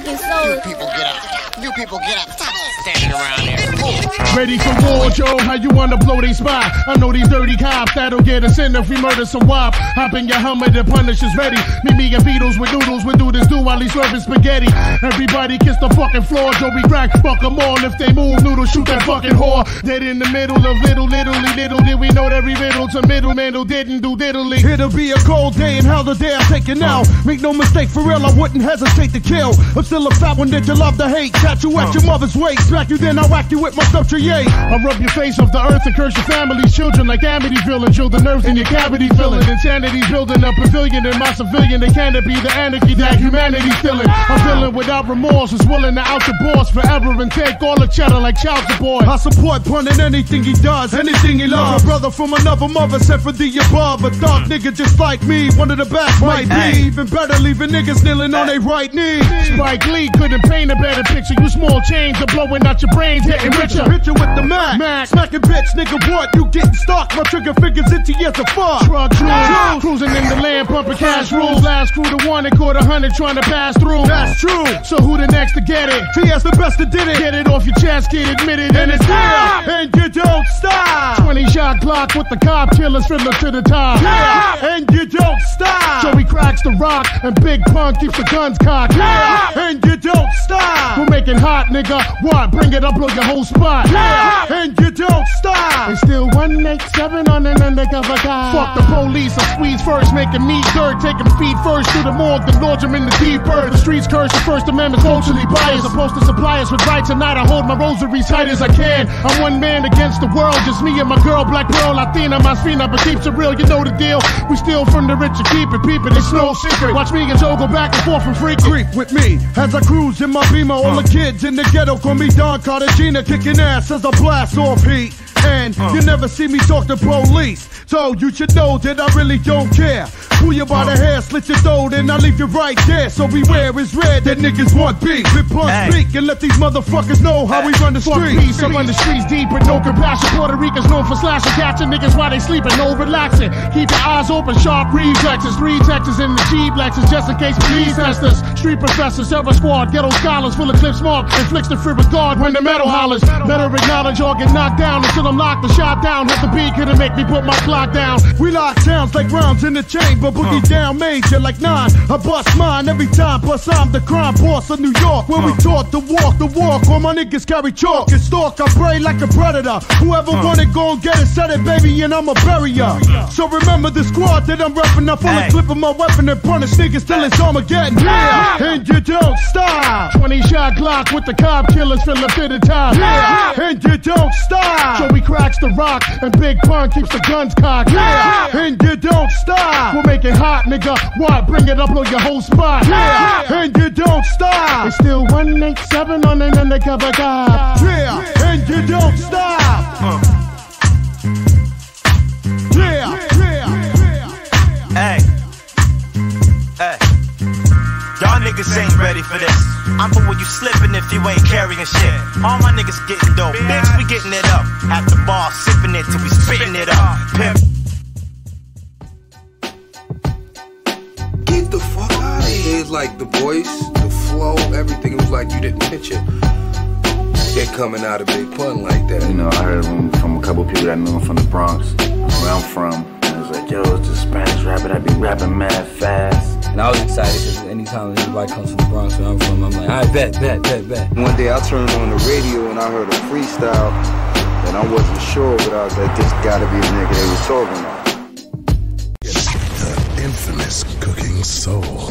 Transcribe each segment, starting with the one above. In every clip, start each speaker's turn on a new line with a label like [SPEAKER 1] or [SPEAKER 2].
[SPEAKER 1] You people get up. You people get up. Stop standing around there.
[SPEAKER 2] Ready for war, Joe? How you wanna blow they spot? I know these dirty cops that'll get us in if we murder some wop. Hop in your Hummer, the Punisher's ready. Me and Beatles with noodles, we do this do while he's serving spaghetti. Everybody kiss the fucking floor, Joe, we crack, fuck them all. If they move, noodles, shoot that fucking whore. Dead in the middle of little did we know every riddle to middleman who didn't do diddly. It'll be a cold day and hell the day I take it now. Make no mistake, for real, I wouldn't hesitate to kill. I'm still a fat one that you love to hate. Catch you at your mother's waist, smack you then I whack you with my stuff to yay. I rub your face off the earth and curse your family's children like Amityville and chill the nerves in your cavity filling. Insanity's building a pavilion in my civilian. It can't be the anarchy that humanity's feeling. I'm feeling without remorse, is willing to out the boss forever and take all the cheddar like child support. I support Pun in anything he does, anything he loves. A brother from another mother sent for the above. A dark nigga just like me, one of the best might be. Even better leaving niggas kneeling on their right knee. Spike Lee couldn't paint a better picture. You small change are blowing out your brains, getting richer. Hit you with the Mac. Smacking bitch, nigga, what? You getting stuck? My trigger fingers into years of fuck. Truck cruising in the land, pumping cash rules. Last crew to one and caught 100 trying to pass through. That's true. So who the next to get it? TS the best that did it. Get it off your chest, get admitted, and it's here. And you don't stop. 20-shot clock with the cop killers fiddler to the top. Yeah. And you don't stop. Joey cracks the rock and Big Pun keeps the guns cocked. Yeah. And you don't stop. We're making hot, nigga. What? Bring it up, blow your whole spot. Yeah. And you don't stop. And still 187 on an undercover car. Fuck the police, I squeeze first, making me dirt. Taking feet first to the morgue, then launch them in the deep earth. The streets curse, the First Amendment's culturally biased. Supposed to supply us with rights, and tonight I hold my rosary tight as I can. I'm one man against the world, just me and my girl, Black Pearl, Latina, my spina, but keeps it real, you know the deal. We steal from the rich and keep it, peep it, it's no secret. Watch me and Joe go back and forth from freaking. Creep with me as I cruise in my Beamer. All the kids in the ghetto call me Don Cartagena, kicking ass as I blast off heat. And you never see me talk to police, so you should know that I really don't care. Pull you by the hair, slit your throat, and I leave you right there. So beware, it's red that niggas want beef. Big Pun speak and let these motherfuckers know how we run the streets. I run the streets deep with no compassion. Puerto Ricans known for slashing, catching niggas while they sleeping, no relaxing. Keep your eyes open, sharp reflexes. 3 Texas in the G-Lexus, just in case police test us. Street professors, server squad, ghetto scholars, full of clips marked, inflicts the free regard when the metal hollers. Better acknowledge or get knocked down until I'm locked the shot down. Hit the beat, couldn't make me put my clock down. We lock sounds like rounds in the chamber, boogie down major like 9. I bust mine every time, plus I'm the crime boss of New York, where we taught to walk the walk. All my niggas carry chalk and stalk. I pray like a predator. Whoever want it, go and get it, set it, baby, and I'ma bury ya. So remember the squad that I'm reppin'. I full of clip of my weapon and punish niggas till it's Armageddon. Yeah, and you don't stop. 20-shot clock with the cop killers fill up to the top. Yeah, and you don't stop. Joey cracks the rock and Big Pun keeps the guns cocked. Yeah, and you don't stop. We'll make it hot, nigga. What? Bring it up, blow your whole spot. Yeah, and you don't stop. It's still 187 on an undercover cop. Yeah, and you don't stop.
[SPEAKER 3] Hey, hey, y'all niggas ain't ready for this. I'm for when you slipping if you ain't carrying shit. All my niggas getting dope, bitch, we getting it up. At the bar, sipping it till we spitting it up. Pimp.
[SPEAKER 4] Get the fuck out of here. It's like the voice, the flow, everything. It was like you didn't pitch it. It coming out of Big Pun like that.
[SPEAKER 5] You know, I heard from a couple people that knew him from the Bronx, where I'm from. Like, yo, it's the Spanish rapper that be rapping mad fast.
[SPEAKER 6] And I was excited because anytime anybody comes from the Bronx where I'm from, I'm like, all right, bet.
[SPEAKER 4] One day I turned on the radio and I heard a freestyle, and I wasn't sure, but I was like, this gotta be the nigga they was talking about.
[SPEAKER 7] The infamous cooking soul.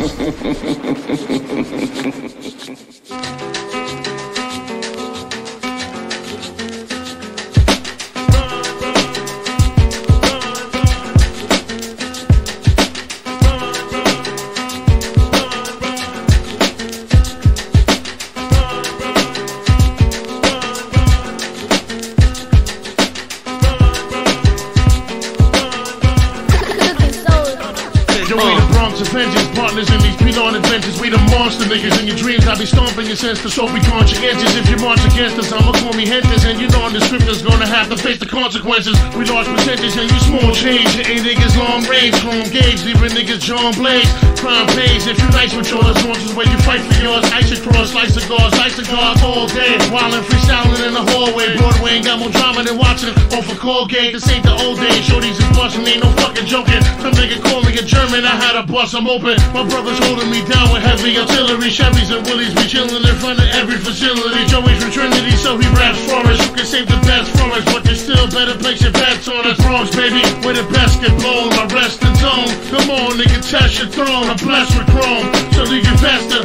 [SPEAKER 2] Partners in these P-Lawn adventures, we the monster niggas in your dreams. I be stomping your senses, so we conscientious. If you march against us, I'ma call me Henters, and you know the scripters gonna have to face the consequences. We large percentage and you small change. Ain't niggas long range, chrome gauge, leaving niggas John Blaze. Crime pays if you nice with your responses where you fight for your yours, ice across, slice cigars all day. Wildin' freestyling in the hallway. Broadway ain't got more drama than watching off a Colgate. This ain't the old days. Shorties is bustin', ain't no fucking joking. Some nigga call me a German, I had a bust, I'm open. My brother's holding me down with heavy artillery. Chevys and Willies be chillin' in front of every facility. Joey's from Trinity, so he raps for us. You can save the best from us, but you still better place your bets on us. Bronx, baby, where the best get blown. My resting zone. Come on, nigga, test your throne. I'm blessed with chrome, so leave your best